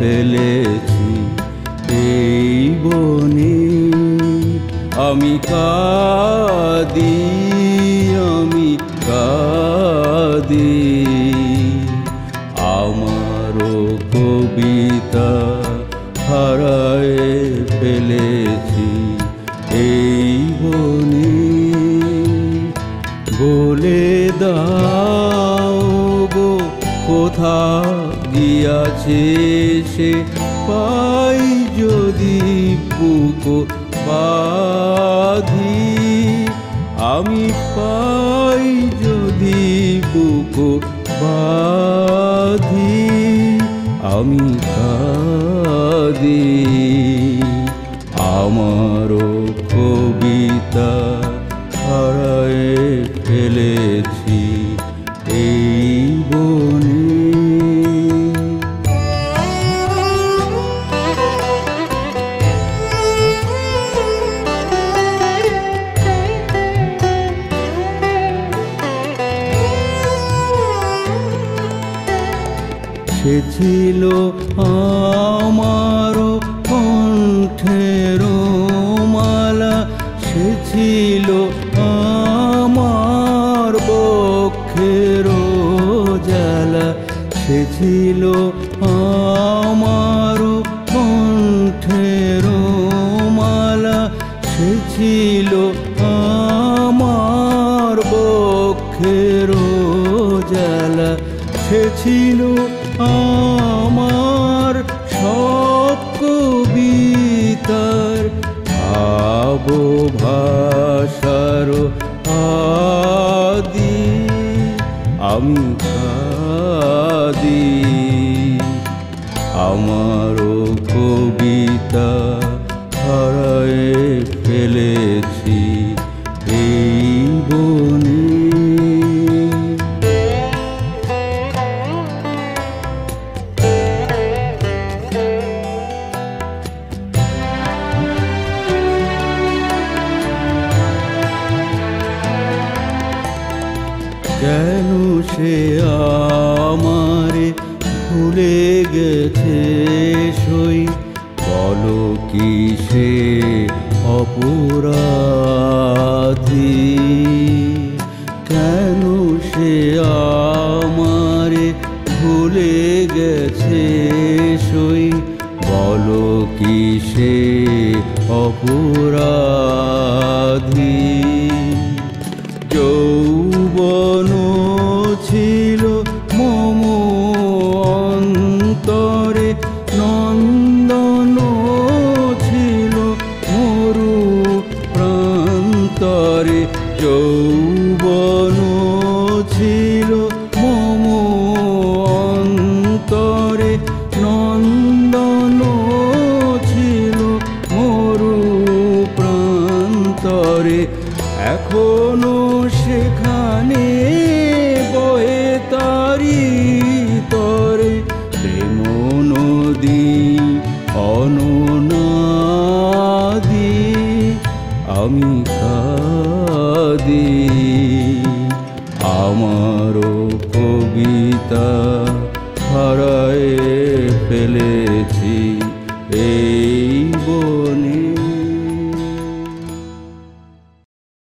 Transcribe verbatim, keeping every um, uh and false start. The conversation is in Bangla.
ফেলেছি এই বনে। আমি কাঁদি, আমি কাঁদি, আমারও কবিতা হারায় ফেলেছি এই বনে। বলে দাও গো কোথা গিয়াছে সে, পাই যদি বুক বাঁধি, আমি পাই যদি বুক বাঁধি, আমি কাঁদি, আমারও কবিতা হারায় ফেলেছি এই বনে। সে ছিল আমার কণ্ঠের মালা, সে ছিল আমার বক্ষের জ্বালা, সে ছিল আমার কণ্ঠের মালা, সে ছিল আমার বক্ষের জ্বালা, সে ছিল আমার সব কবিতার ভাব ভাষার আদি, আমি কাঁদি, আমারও কবিতা হারায় ফেলেছি এই বনে। কেন সে আমারে ভুলে গেছে সই, বলো কি সে অপরাধী, কেন সে আমারে ভুলে গেছে সই, বলো কি সে অপরাধী। যৌবন ছিল মম অন্তরে, নন্দন ছিল মরু প্রান্তরে, যৌবন ছিল মম অন্তরে, নন্দন ছিল মরু প্রান্তরে, এখনো সেখানে বয়ে তারি তরে প্রেম নদী অননাদি, আমি কাঁদি, আমারও কবিতা হারায় ফেলেছি